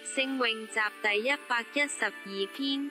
聖詠集第112篇。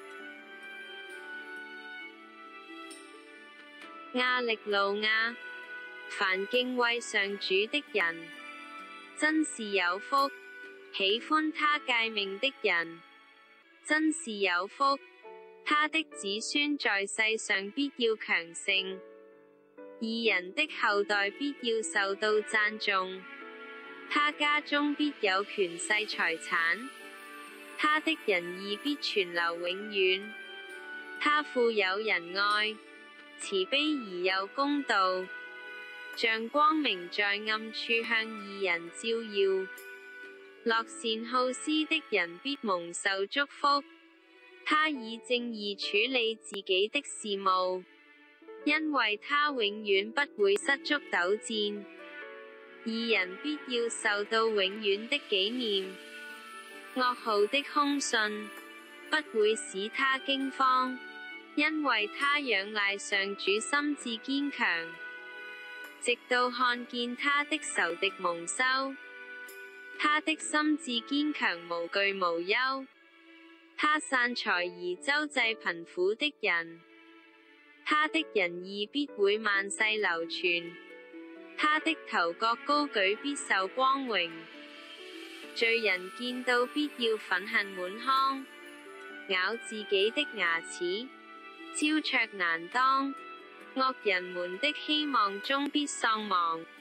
亞力路亞，凡敬畏上主的人，真是有福；喜歡他誡命的人，真是有福。他的子孫在世上必要強盛，義人的後代必要受到讚頌。他家中必有權勢財產，他的仁義必存留永遠。他富有仁愛，慈悲而又公道，像光明在暗處向義人照耀。樂善好施的人必蒙受祝福，他以正義處理自己的事務，因為他永遠不會失足陡戰。義人必要受到永遠的紀念，噩耗的凶信不會使他驚慌，因為他仰賴上主心志堅強，直到看見他的仇敵蒙羞。他的心志堅強無懼無憂，他散財而周濟貧苦的人，他的仁義必會萬世流傳。他的頭角高舉必受光榮，罪人見到必要憤恨滿腔，咬自己的牙齒，焦灼難當。惡人們的希望終必喪亡。